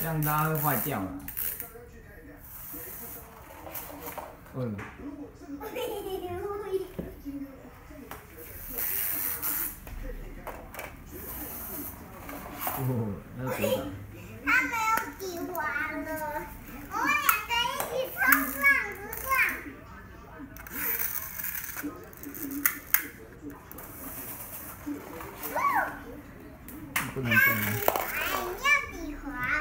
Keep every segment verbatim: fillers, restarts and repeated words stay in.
样它会坏掉了。嗯。哦，那是组长。 他没有底滑了，我们两个一起冲浪，直撞。 不能动啊。 哎，你要底滑。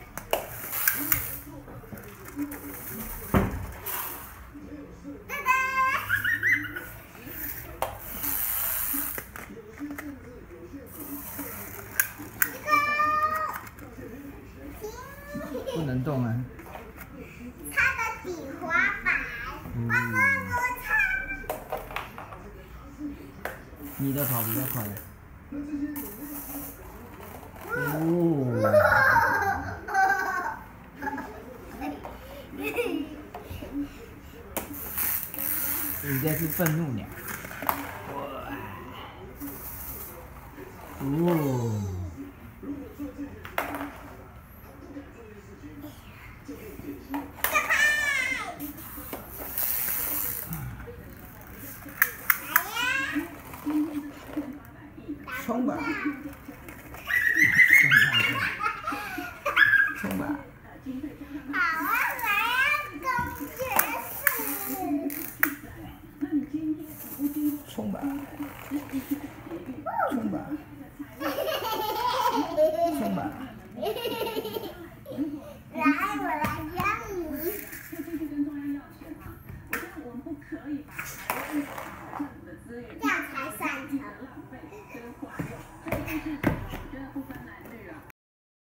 拜拜。 不能动啊。 它的底滑板， 嗯、 妈妈给我擦。 你的跑比较快。哦。你这是愤怒鸟。哦。冲吧！冲吧！ 好啊，来啊，公爵士！ 冲吧！冲吧！冲吧！ 来，我来教你。